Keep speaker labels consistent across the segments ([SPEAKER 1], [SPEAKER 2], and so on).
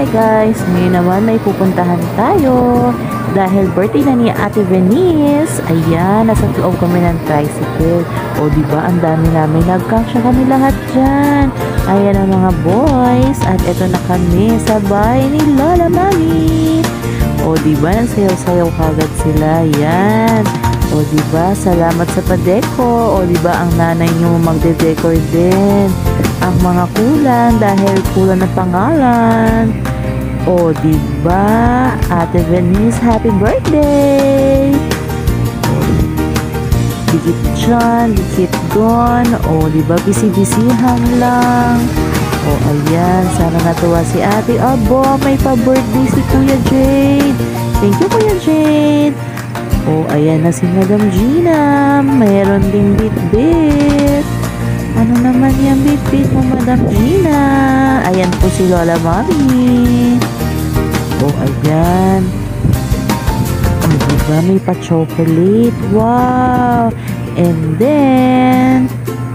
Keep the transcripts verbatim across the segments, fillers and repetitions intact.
[SPEAKER 1] guys, ngayon naman may pupuntahan tayo dahil birthday na ni Ate Venice. Ayan, nasa loob kami ng tricycle. O diba, ang dami namin, nagkasya kami lahat dyan. Ayan ang mga boys at eto na kami sa bahay ni Lola Mami. O diba, nagsayaw-sayaw kagad sila. Ayan. O diba, salamat sa padeko. O diba, ang nanay nyo magde-decor din ang mga kulan dahil kulan ng pangalan. O diba, Ate Venice, happy birthday! O, dikit dyan, dikit doon. O diba, bisi-bisihan lang. O ayan, sana natuwa si ate. Abo, may pa-birthday si Kuya Jade. Thank you, Kuya Jade. O ayan na si Madam Gina. Mayroon ding bit-bit. Ano naman yung bit-bit mo, Madam Gina? Ayan po si Lola Mami. O, ayan. O, diba may pa-chocolate? Wow! And then,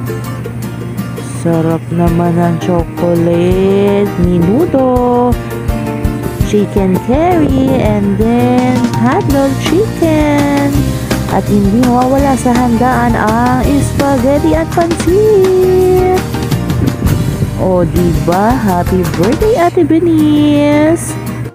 [SPEAKER 1] sarap naman ang chocolate. Minuto. Chicken curry. And then, hotdog chicken. At hindi mawawala sa handaan ang spaghetti at pansit. O diba, happy birthday Ate Venice!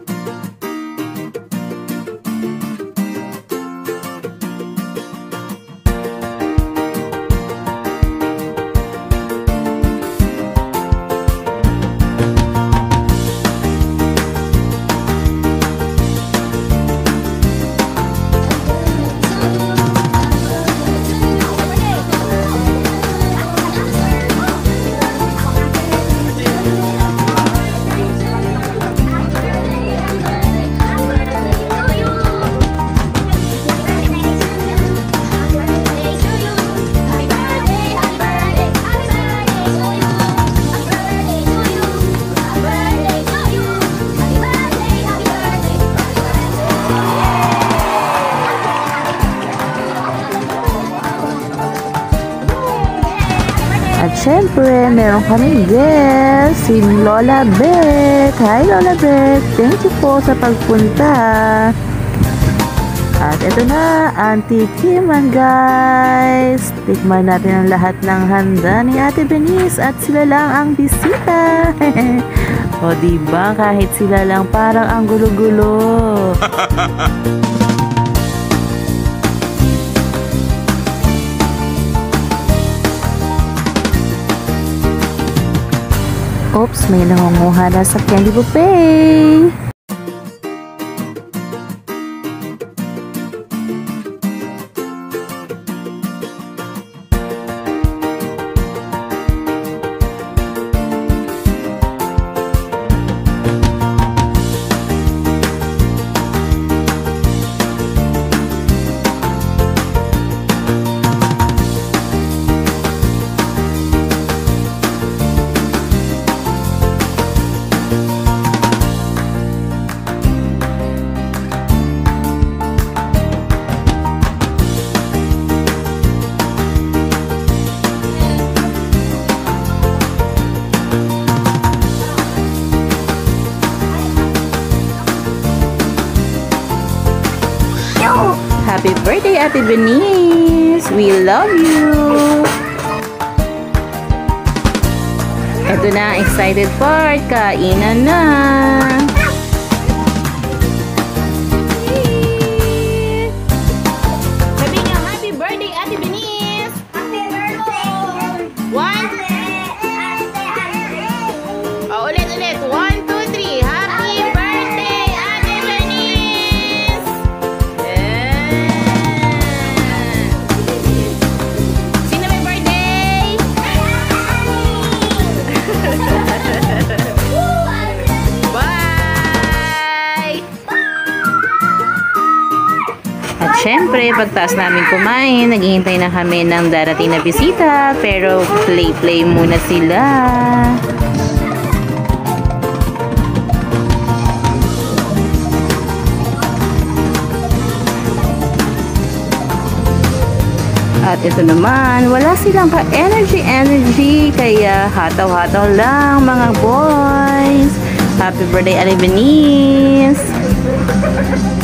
[SPEAKER 1] At syempre, meron kaming guest, si Lola Beth. Hi Lola Beth, thank you po sa pagpunta. At ito na, Auntie Kiman guys. Tikman natin ang lahat ng handa ni Ate Venice at sila lang ang bisita. O diba, kahit sila lang parang ang gulo-gulo. Oops, may nangunguha na sa candy buffet. Happy birthday, Ate Venice! We love you! Ito na ang excited part. Kainan na! Sabi niya, happy birthday, Ate Venice! Happy birthday! One! Oh, ulit, ulit! One, two, three! Happy birthday, Ate Venice! Sino may birthday? Bye! At syempre, pagtaas namin kumain, naghihintay na kami ng darating na bisita, pero play-play muna sila. At ito naman, wala silang ka-energy-energy, kaya hataw-hataw lang mga boys. Happy birthday, Ate Venice!